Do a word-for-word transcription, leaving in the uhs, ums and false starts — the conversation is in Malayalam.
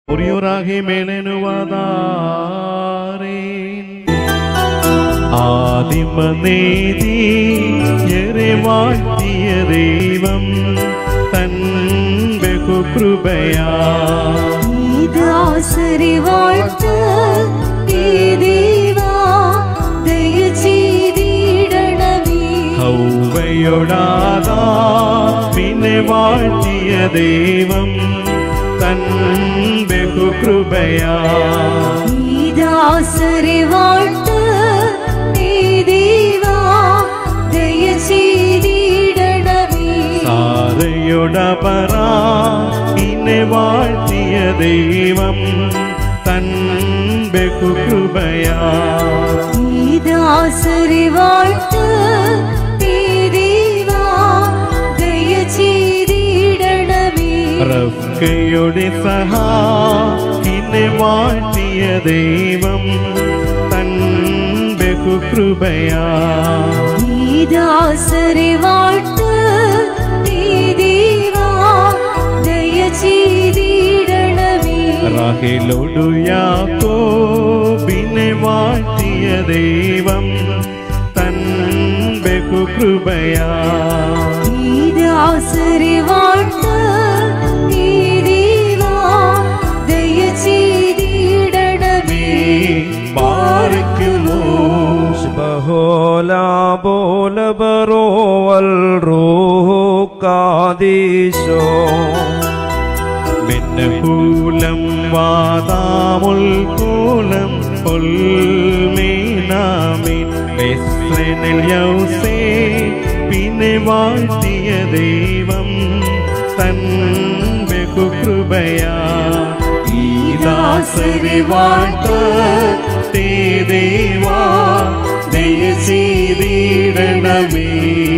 ഒറിയോറാകെ മേളനുവാദാരേ ആദിമനേതി ഏറെ വാഴ്ത്തിയ ദൈവം തൻ ബഹുകൃപയാ ദാസരെ വാഴ്ത്ത് ഈ ദൈവാ ദയ ചെയ്തിടണമേ ഹൗവയോടാദാ പിന്നെ വാഴ്ത്തിയ ദൈവം തൻ ബഹുകൃപയാ ദാസരെ വാഴ്ത്ത് ഈ ദൈവാ ദയ ചെയ്തിടണമേ സാരയോടപരാ പിന്നെ വാഴ്ത്തിയ ദൈവം തൻ ബഹുകൃപയാ ദാസരെ വാഴ്ത്ത് ഈ ദൈവാ ദയ ചെയ്തിടണമേ റബ്ബയുടെ സഹാ പിന്നെ വാഴ്ത്തിയ ദൈവം തൻ ബഹുകൃപയാ ദാസരെ വാഴ്ത്ത് ഈ ദൈവാ ദയ ചെയ്തിടണമേ റാഹേലോടു യാക്കോബിനെ വാഴ്ത്തിയ ദൈവം തൻ ബഹുകൃപയാ ദാസരെ വാഴ്ത്ത് ഈ ദൈവാ ദയ ചെയ്തിടണമേ ബാരക്കുമോ ബഹോലാ ബോല ബറോവൽ റൂഹു കാദീശോ മിന്നഹൂലം വാദാമുൽകൂലം ഉൽമീനാമിൻ ബെസ്രനിൽ യൗസേ പിന്നെ വാഴ്ത്തിയ ദൈവം തൻ ബഹുകൃപയാ ഈ ദാസരെ വാഴ്ത്തേ ദൈവാ ദയ ചെയ്തിടണമേ